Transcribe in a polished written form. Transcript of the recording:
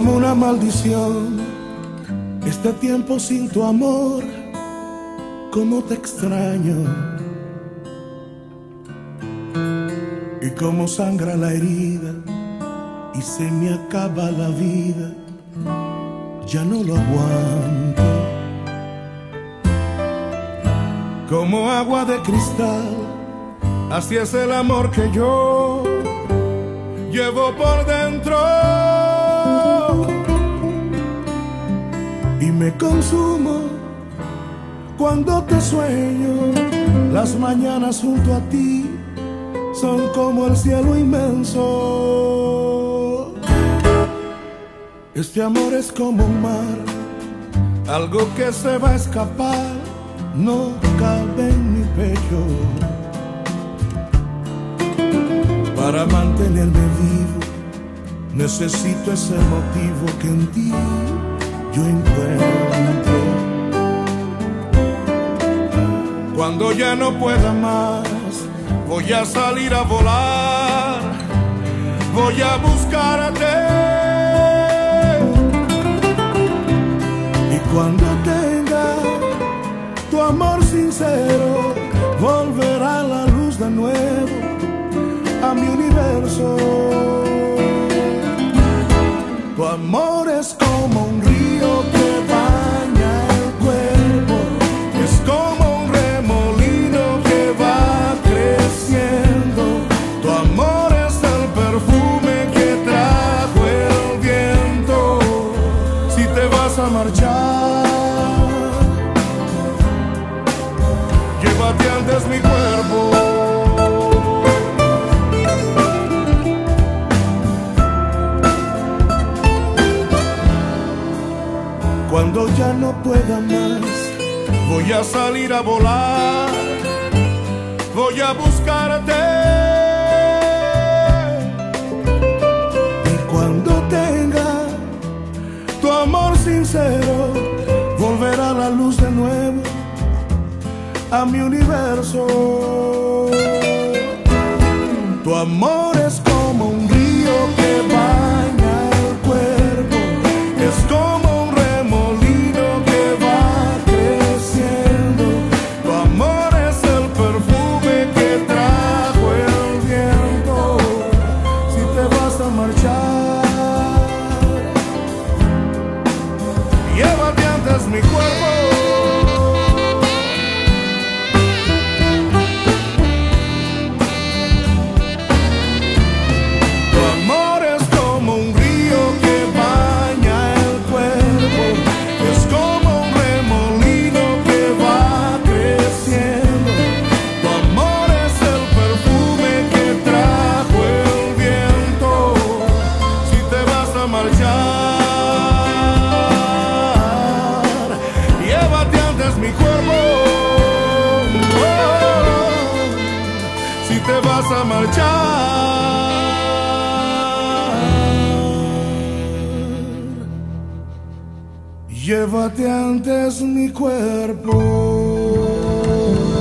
como una maldición este tiempo sin tu amor. Cómo te extraño y cómo sangra la herida y se me acaba la vida. Ya no lo aguanto. Como agua de cristal, así es el amor que yo llevo por dentro. Y me consumo cuando te sueño. Las mañanas junto a ti son como el cielo inmenso. Este amor es como un mar, algo que se va a escapar, no cabe en mi pecho. Para mantenerme vivo necesito ese motivo que en ti yo encuentro. Cuando ya no pueda más, voy a salir a volar, voy a buscarte. Y cuando tenga tu amor sincero, volverá la luz de nuevo a mi universo. Tu amor es como un río que baña el cuerpo, es como un remolino que va creciendo. Tu amor es el perfume que trajo el viento. Si te vas a marchar, llévate antes mi cuerpo. Cuando ya no pueda más, voy a salir a volar, voy a buscarte. Y cuando tenga tu amor sincero, volverá la luz de nuevo a mi universo. Tu amor es como un río que baña el cuerpo, es como mi cuerpo. Tu amor es como un río que baña el cuerpo, es como un remolino que va creciendo. Tu amor es el perfume que trajo el viento. Si te vas a marchar, mi cuerpo. Si te vas a marchar, llévate antes mi cuerpo.